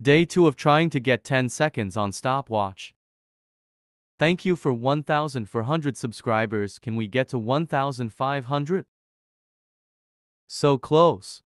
Day 2 of trying to get 10 seconds on stopwatch. Thank you for 1,400 subscribers. Can we get to 1,500? So close.